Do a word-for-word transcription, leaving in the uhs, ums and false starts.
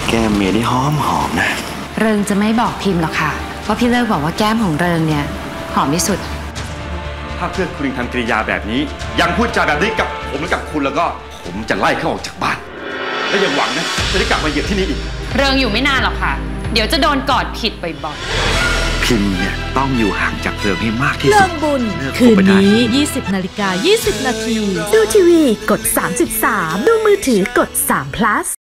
แก้มเมียได้หอมหอมนะเริงจะไม่บอกพิมพ์หรอกค่ะเพราะพี่เลิกบอกว่าแก้มของเริงเนี่ยหอมที่สุดถ้าเพื่อนคุณยังทำกิริยาแบบนี้ยังพูดจาแบบนี้กับผมหรือกับคุณแล้วก็ผมจะไล่เขาออกจากบ้านและยังหวังนะจะได้กลับมาเหยียบที่นี่อีกเริงอยู่ไม่นานหรอกค่ะเดี๋ยวจะโดนกอดผิดบ่อยๆพิมเนี่ยต้องอยู่ห่างจากเริงให้มากที่สุดเริงบุญคืนนี้ ยี่สิบนาฬิกายี่สิบนาทีดูทีวีกดสามสิบสามดูมือถือกดสาม plus